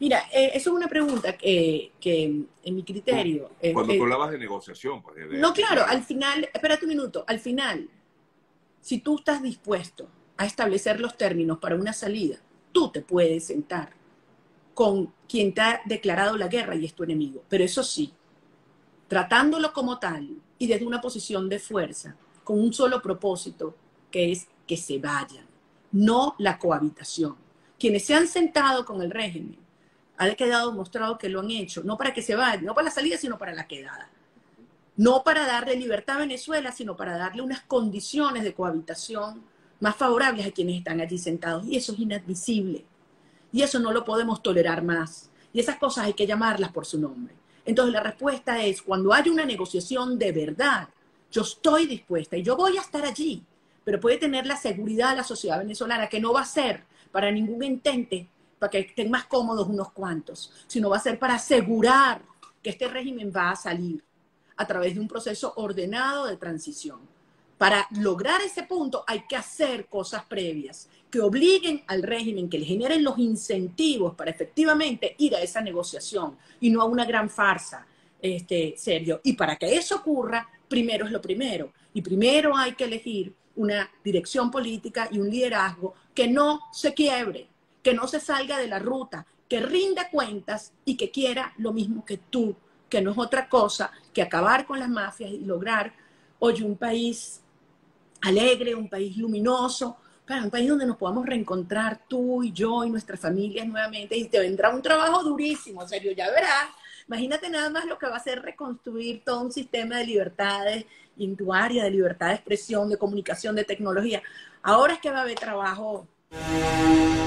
Mira, eso es una pregunta que en mi criterio... Cuando tú hablabas de negociación, pues no, claro, al final, espérate un minuto, al final, si tú estás dispuesto a establecer los términos para una salida, tú te puedes sentar con quien te ha declarado la guerra y es tu enemigo. Pero eso sí, tratándolo como tal y desde una posición de fuerza, con un solo propósito, que es que se vayan, no la cohabitación. Quienes se han sentado con el régimen, ha quedado mostrado que lo han hecho, no para que se vayan, no para la salida, sino para la quedada. No para darle libertad a Venezuela, sino para darle unas condiciones de cohabitación más favorables a quienes están allí sentados. Y eso es inadmisible. Y eso no lo podemos tolerar más. Y esas cosas hay que llamarlas por su nombre. Entonces la respuesta es, cuando haya una negociación de verdad, yo estoy dispuesta y yo voy a estar allí, pero puede tener la seguridad de la sociedad venezolana que no va a ser para ningún entente, para que estén más cómodos unos cuantos, sino va a ser para asegurar que este régimen va a salir a través de un proceso ordenado de transición. Para lograr ese punto hay que hacer cosas previas que obliguen al régimen, que le generen los incentivos para efectivamente ir a esa negociación y no a una gran farsa, Sergio. Y para que eso ocurra, primero es lo primero. Y primero hay que elegir una dirección política y un liderazgo que no se quiebre, que no se salga de la ruta, que rinda cuentas y que quiera lo mismo que tú, que no es otra cosa que acabar con las mafias y lograr, oye, un país alegre, un país luminoso, para un país donde nos podamos reencontrar tú y yo y nuestras familias nuevamente. Y te vendrá un trabajo durísimo, en serio, ya verás. Imagínate nada más lo que va a ser reconstruir todo un sistema de libertades en tu área de libertad de expresión, de comunicación, de tecnología. Ahora es que va a haber trabajo